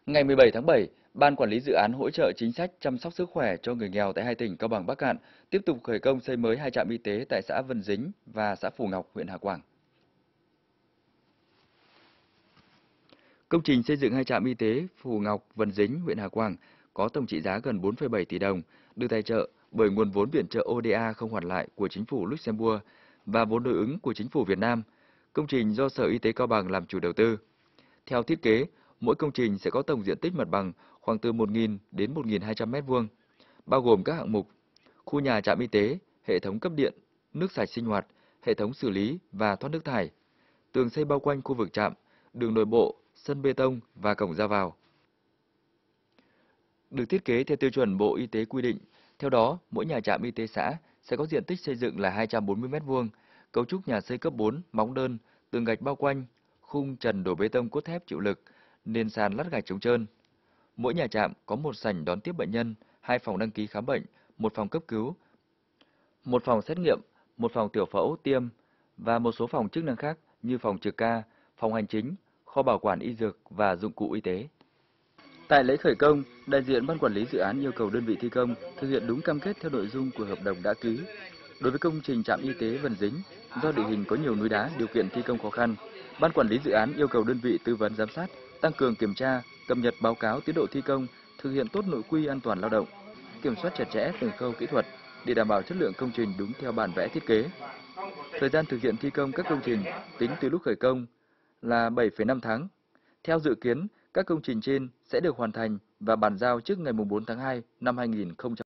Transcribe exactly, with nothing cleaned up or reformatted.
Ngày mười bảy tháng bảy, Ban Quản lý Dự án hỗ trợ chính sách chăm sóc sức khỏe cho người nghèo tại hai tỉnh Cao Bằng, Bắc Kạn tiếp tục khởi công xây mới hai trạm y tế tại xã Vân Dĩnh và xã Phù Ngọc, huyện Hà Quảng. Công trình xây dựng hai trạm y tế Phù Ngọc, Vân Dĩnh, huyện Hà Quảng có tổng trị giá gần bốn phẩy bảy tỷ đồng, được tài trợ bởi nguồn vốn viện trợ o đê a không hoàn lại của chính phủ Luxembourg và vốn đối ứng của chính phủ Việt Nam. Công trình do Sở Y tế Cao Bằng làm chủ đầu tư. Theo thiết kế, mỗi công trình sẽ có tổng diện tích mặt bằng khoảng từ một nghìn đến một nghìn hai trăm mét vuông, bao gồm các hạng mục: khu nhà trạm y tế, hệ thống cấp điện, nước sạch sinh hoạt, hệ thống xử lý và thoát nước thải, tường xây bao quanh khu vực trạm, đường nội bộ, sân bê tông và cổng ra vào. Được thiết kế theo tiêu chuẩn Bộ Y tế quy định. Theo đó, mỗi nhà trạm y tế xã sẽ có diện tích xây dựng là hai trăm bốn mươi mét vuông, cấu trúc nhà xây cấp bốn, móng đơn, tường gạch bao quanh, khung trần đổ bê tông cốt thép chịu lực, nền sàn lát gạch chống trơn. Mỗi nhà trạm có một sảnh đón tiếp bệnh nhân, hai phòng đăng ký khám bệnh, một phòng cấp cứu, một phòng xét nghiệm, một phòng tiểu phẫu tiêm và một số phòng chức năng khác như phòng trực ca, phòng hành chính, kho bảo quản y dược và dụng cụ y tế. Tại lễ khởi công, đại diện Ban Quản lý Dự án yêu cầu đơn vị thi công thực hiện đúng cam kết theo nội dung của hợp đồng đã ký. Đối với công trình trạm y tế Vân Dĩnh, do địa hình có nhiều núi đá, điều kiện thi công khó khăn, Ban Quản lý Dự án yêu cầu đơn vị tư vấn giám sát, tăng cường kiểm tra, cập nhật báo cáo tiến độ thi công, thực hiện tốt nội quy an toàn lao động, kiểm soát chặt chẽ từng khâu kỹ thuật để đảm bảo chất lượng công trình đúng theo bản vẽ thiết kế. Thời gian thực hiện thi công các công trình tính từ lúc khởi công là bảy phẩy năm tháng. Theo dự kiến, các công trình trên sẽ được hoàn thành và bàn giao trước ngày bốn tháng hai năm hai nghìn không trăm